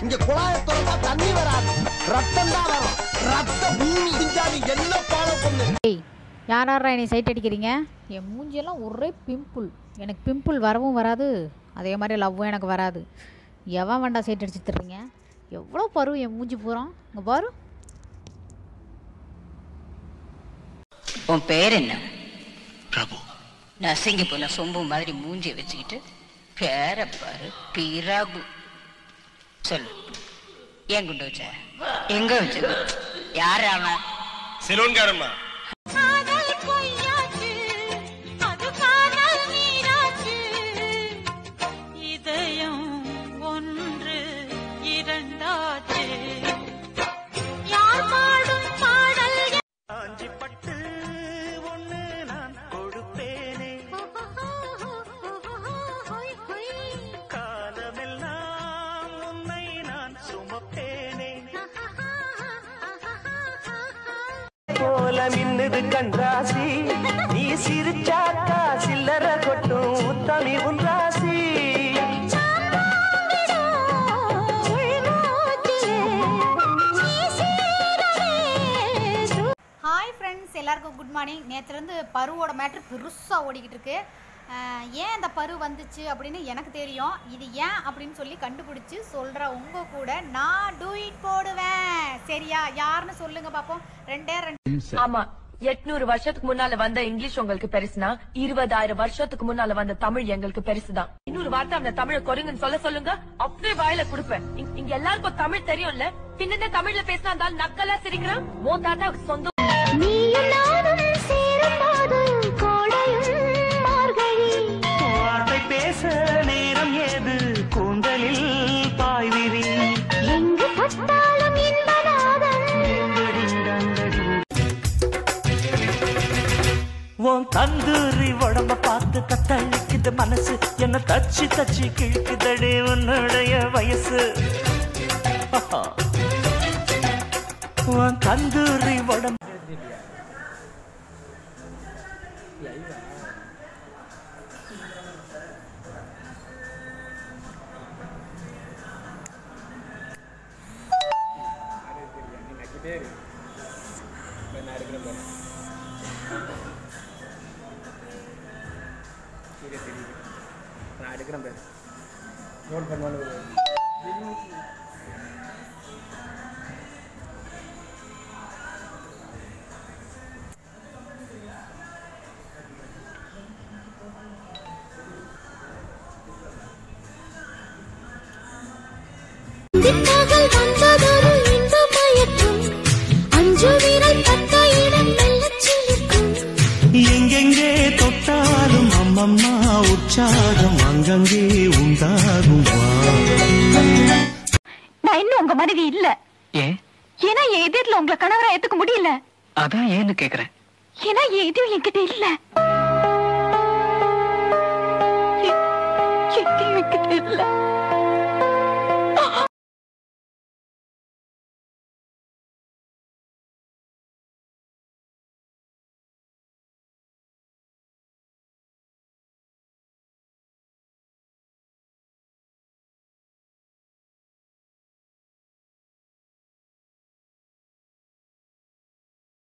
இங்க குழாயை திறந்தா தண்ணி வராது, ரத்தம் தான் வரும். ரத்த பூமி இஞ்சாதி என்ன ஃபாலோ பண்ணு. யாரா என்னை சைட் அடிக்கிறீங்க? என் மூஞ்சியெல்லாம் ஒரே பிம்பிள். எனக்கு பிம்பிள் வரவும் வராது, அதே மாதிரி லவ்வும் எனக்கு வராது. எவன் வேண்டாம் சைட் அடிச்சு தர்றீங்க? எவ்வளோ பரு என் மூஞ்சி பூரம். இங்கே பாரு. உன் பேர் என்ன? பிரபு. நசிங்க போன சொம்பு மாதிரி மூஞ்சியை வச்சுக்கிட்டு பேரை பாரு பிராபு. சொல்லு, ஏன் குண்டு வச்ச? எங்க வச்சது? யாரு அவன்? செலோன்காரம்மா. மின்னுது கண்ராசி, நீ சிரிச்சாக்கா சில்லற கொட்டும் உத்தமி உன்ராசி. ஹாய் ஃப்ரெண்ட்ஸ், எல்லாருக்கும் குட் மார்னிங். நேற்றுலேருந்து பருவோட மேட்ரு பெருசாக ஓடிக்கிட்டு இருக்கு. ஏன் இந்த பரு வந்துச்சு அப்படின்னு எனக்கு தெரியும். இது ஏன் அப்படின்னு சொல்லி கண்டுபிடிச்சி சொல்கிற உங்கள் கூட நான் டூயிட் போடுவேன். சரியா? யாருன்னு சொல்லுங்க பாப்போம். 2 ஆமா, 800 வருஷத்துக்கு முன்னால வந்த இங்கிலீஷ் உங்களுக்கு பெருசுனா 20,000 வருஷத்துக்கு முன்னால வந்த தமிழ் எங்களுக்கு பெருசுதான். இன்னொரு வார்த்தை அந்த தமிழ குறைங்கன்னு சொல்லுங்க, அப்படியே வாயில கொடுப்பேன். இங்க எல்லாருக்கும் தமிழ் தெரியும்ல, பின்ன தமிழ்ல பேசினா இருந்தாலும் நக்கலா சிரிக்கிறான். மோ தாத்தாவுக்கு சொந்தம். வார்த்தை பேச நேரம் ஏது, கூந்தலில் பாய்விரி எங்கு பட்டாலும் உன் தந்தூரி உடம்ப பார்த்து தத்தளிக்குது மனசு, என்ன தச்சு தச்சு கிழக்குதடே உன்னுடைய வயசு. உன் தந்தூரி உடம்பு நான் எடுக்கிறேன் பேர் நோட் பண்ணுவானு. எங்கெங்கே தொட்டாலும் அம்மம்மா உற்சாகம் அங்கங்கே உண்டாகும். நான் இன்னும் உங்க மனைவி இல்ல. ஏன்? ஏன்னா என் எதிரில உங்களை கணவரா ஏத்துக்க முடியல. அதான் ஏன்னு கேக்குறேன். ஏன்னா என் எதுவும் என்கிட்ட இல்ல. என்கிட்ட இல்ல.